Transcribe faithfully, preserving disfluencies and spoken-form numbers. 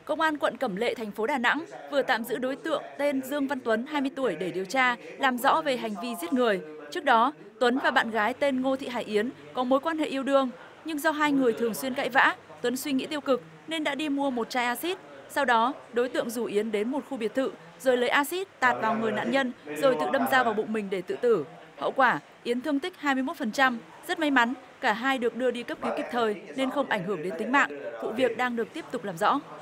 Công an quận Cẩm Lệ, thành phố Đà Nẵng vừa tạm giữ đối tượng tên Dương Văn Tuấn, hai mươi tuổi để điều tra, làm rõ về hành vi giết người. Trước đó, Tuấn và bạn gái tên Ngô Thị Hải Yến có mối quan hệ yêu đương, nhưng do hai người thường xuyên cãi vã, Tuấn suy nghĩ tiêu cực nên đã đi mua một chai axit. Sau đó, đối tượng rủ Yến đến một khu biệt thự, rồi lấy axit tạt vào người nạn nhân, rồi tự đâm dao vào bụng mình để tự tử. Hậu quả, Yến thương tích hai mươi mốt phần trăm. Rất may mắn, cả hai được đưa đi cấp cứu kịp thời nên không ảnh hưởng đến tính mạng. Vụ việc đang được tiếp tục làm rõ.